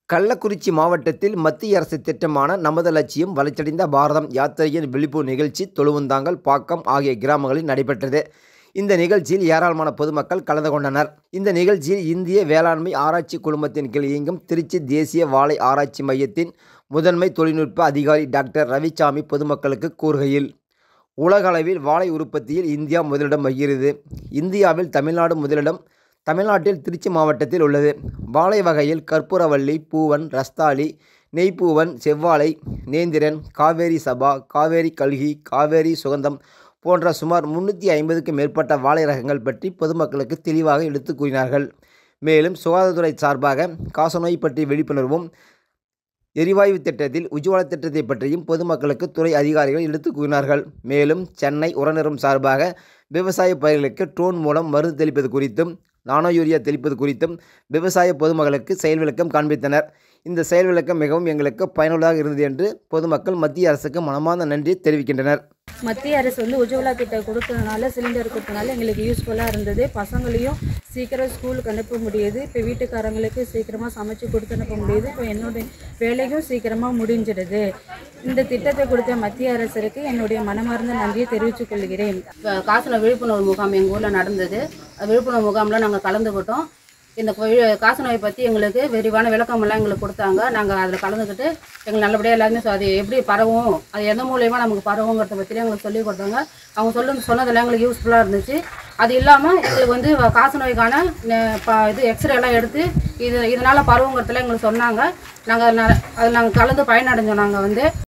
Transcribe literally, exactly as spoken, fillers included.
கள்ளக்குறிச்சி மாவட்டத்தில் மத்திய அரசு திட்டமான நமது லட்சியம் வளர்ச்சியடைந்த பாரதம் யாத்திரையின் விழிப்புணர்வு நிகழ்ச்சி தொழுவந்தாங்கல், பாக்கம் ஆகிய கிராமங்களில் நடைபெற்றது. இந்த நிகழ்ச்சியில் ஏராளமான பொதுமக்கள் கலந்து கொண்டனர். இந்த நிகழ்ச்சியில் இந்திய வேளாண்மை ஆராய்ச்சி குழுமத்தின் கீழ் இயங்கும் திருச்சி தேசிய வாழை ஆராய்ச்சி மையத்தின் முதன்மை தொழில்நுட்ப அதிகாரி டாக்டர் ரவிசாமி பொதுமக்களுக்கு கூறுகையில், உலக அளவில் வாழை உற்பத்தியில் இந்தியா முதலிடம் வகிக்கிறது. இந்தியாவில் தமிழ்நாடு முதலிடம். தமிழ்நாட்டில் திருச்சி மாவட்டத்தில் உள்ளது. வாழை வகையில் கற்பூரவள்ளி, பூவன், ரஸ்தாளி, நெய்ப்பூவன், செவ்வாழை, நேந்திரன், காவேரி சபா, காவேரி கல்கி, காவேரி சுகந்தம் போன்ற சுமார் முன்னூற்றி ஐம்பதுக்கும் மேற்பட்ட வாழை ரகங்கள் பற்றி பொதுமக்களுக்கு தெளிவாக எடுத்து கூறினார்கள். மேலும் சுகாதாரத்துறை சார்பாக காசநோய் பற்றி விழிப்புணர்வும், எரிவாயு திட்டத்தில் உஜ்வாலா திட்டத்தை பற்றியும் பொதுமக்களுக்கு துறை அதிகாரிகள் எடுத்து கூறினார்கள். மேலும் சென்னை உரநிறுவனம் சார்பாக விவசாய பயிர்களுக்கு ட்ரோன் மூலம் மருந்து தெளிப்பது குறித்தும், நானோ யூரியா தெளிப்பது குறித்தும் விவசாய பொதுமக்களுக்கு செயல் விளக்கம் காண்பித்தனர். இந்த செயல் விளக்கம் மிகவும் எங்களுக்கு பயனுள்ளதாக இருந்தது என்று பொதுமக்கள் மத்திய அரசுக்கு மனமார்ந்த நன்றி தெரிவிக்கின்றனர். மத்திய அரசு வந்து உஜ்வாலா திட்டம் கொடுத்ததுனால, சிலிண்டர் கொடுத்தனால எங்களுக்கு யூஸ்ஃபுல்லாக இருந்தது. பசங்களையும் சீக்கிரம் ஸ்கூலுக்கு அனுப்ப முடியுது. இப்போ வீட்டுக்காரங்களுக்கு சீக்கிரமாக சமைச்சு கொடுத்து அனுப்ப முடியுது. இப்போ என்னுடைய வேலையும் சீக்கிரமாக முடிஞ்சிடுது. இந்த திட்டத்தை கொடுத்த மத்திய அரசுக்கு என்னுடைய மனமார்ந்த நன்றியை தெரிவித்துக் கொள்கிறேன். காசநோய் விழிப்புணர்வு முகாம் எங்கள் ஊரில் நடந்தது. விழிப்புணர்வு முகாமில் நாங்கள் கலந்துக்கிட்டோம். இந்த காசநோயை பற்றி எங்களுக்கு விரிவான விளக்கமெல்லாம் எங்களுக்கு கொடுத்தாங்க. நாங்கள் அதில் கலந்துக்கிட்டு எங்களுக்கு நல்லபடியாக எல்லாருமே அது எப்படி பரவும், அது எந்த மூலியமாக நமக்கு பரவுங்கிறத பற்றி எங்களுக்கு சொல்லிக் கொடுத்தாங்க. அவங்க சொல்லு சொன்னதெல்லாம் எங்களுக்கு யூஸ்ஃபுல்லாக இருந்துச்சு. அது இல்லாமல் எங்களுக்கு வந்து காசநோய்க்கான இது எக்ஸ்ரே எல்லாம் எடுத்து இது இதனால் பரவுங்கிறதுல எங்களுக்கு சொன்னாங்க. நாங்கள் அதில் நாங்கள் கலந்து பயனடைஞ்சோம். நாங்கள் வந்து